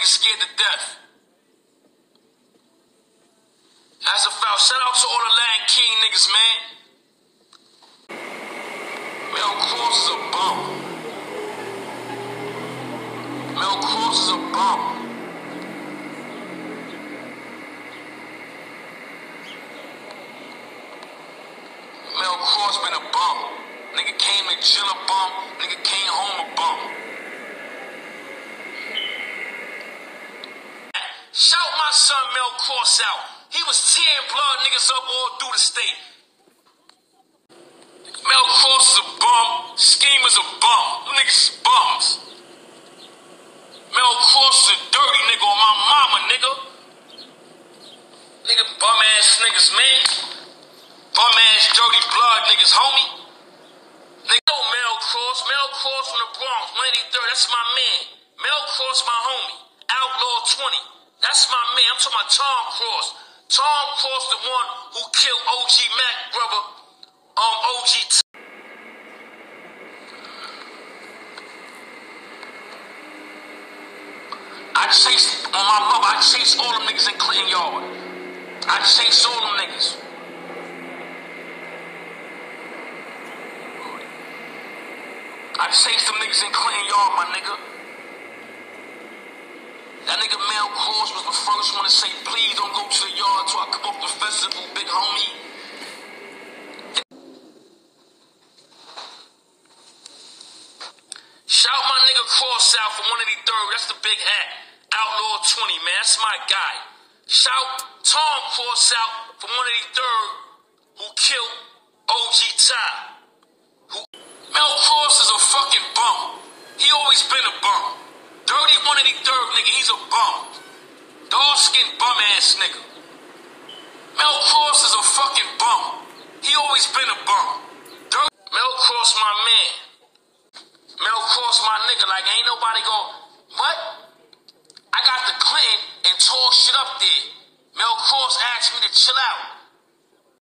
niggas scared to death. As a foul, shout out to all the Latin King niggas, man. Mel Kross is a bum. Mel Kross is a bum. Mel Kross been a bum. Nigga came to jail a bum. Nigga came home a bum. Shout my son Mel Kross out. He was tearing blood niggas up all through the state. Mel Kross is a bum. Schemers a bum. Them niggas is bums. Mel Kross is a dirty nigga on my mama, nigga. Nigga bum ass niggas, man. Bum ass dirty blood niggas, homie. Nigga, no Mel Kross. Mel Kross from the Bronx, 183rd. That's my man. Mel Kross, my homie. Outlaw 20. That's my man. I'm talking about Tom Kross. Tom Kross, the one who killed OG Mac, brother. OG. I chased, on my mother, I chased all them niggas in Clinton Yard. I chased all them niggas. I chased them niggas in Clinton Yard, my nigga. That nigga Mel Kross was the first one to say, please don't go to the yard till I come off the festival, big homie. Shout my nigga Kross out from 183rd. That's the big hat. Outlaw 20, man. That's my guy. Shout Tom Kross out from 183rd who killed OG Ty. Mel Kross is a fucking bum. He always been a bum. Dirty 183rd nigga, he's a bum. Dark-skinned bum ass nigga. Mel Kross is a fucking bum. He always been a bum. Mel Kross my man. Mel Kross my nigga, like ain't nobody what? I got the Clinton and tore shit up there. Mel Kross asked me to chill out.